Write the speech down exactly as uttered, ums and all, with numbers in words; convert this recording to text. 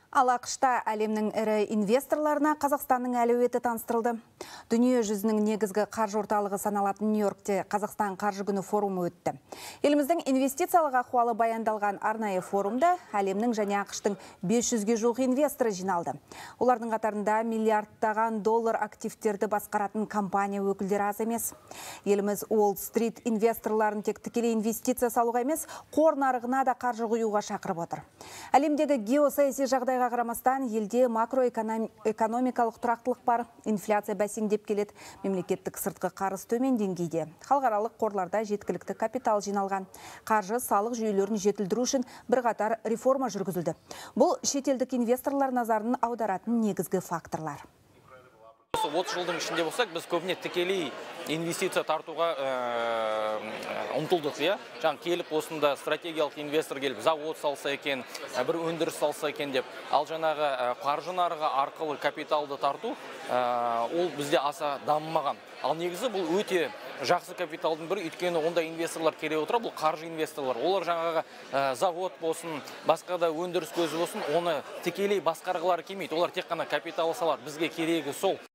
Ал ақш-та әлемнің ірі инвесторларына Қазақстанның әлеуеті таныстырылды. Дүние жүзінің негізгі қаржы орталығы саналатын Нью-Йоркте Қазақстан қаржы күні форумы өтті. Еліміздің инвестициялық ахуалы баяндалған арнайы форумда әлемнің және ақштың бес жүзге жуық инвесторы жиналды. Олардың қатарында миллиардтаған доллар активтерді басқаратын компания өкілдері аз емес. Еліміз Уолл-стрит инвесторларын тек тікелей инвестиция салуға емес, қор нарығына да қаржы құюға шақырып отыр. Әлемдегі геосаяси жағдайға қарамастан елде макроэкономикалық тұрақтылық бар, инфляция бәсеңдеп келеді, мемлекеттік сыртқы қарыз төмен деңгейде. Халықаралық қорларда жеткілікті капитал жиналған. Қаржы салық жүйелерін жетілдіру үшін бірқатар реформа жүргізілді. Бұл шетелдік инвесторлар назарын аударатын негізгі факторлар. отыз жылдың ішінде болсақ, біз көбіне тікелей инвестиция тартуға ұмтылдық. Жаңа келіп осында стратегиялық инвестор келіп, завод салса екен, бір өндіріс салса екен деп. Ал жаңағы қаржы нарығы арқылы капиталды тарту, ол бізде аса дамымаған. Ал негізі бұл өте жақсы капиталдың бірі, өйткені онда инвесторлар келе отыра, бұл қаржы инвесторлар. Олар жаңағы завод болсын, басқа да өндіріс көзі болсын, оны тікелей басқарғылары келмейді. Олар тек қана капитал салар. Бізге керегі сол.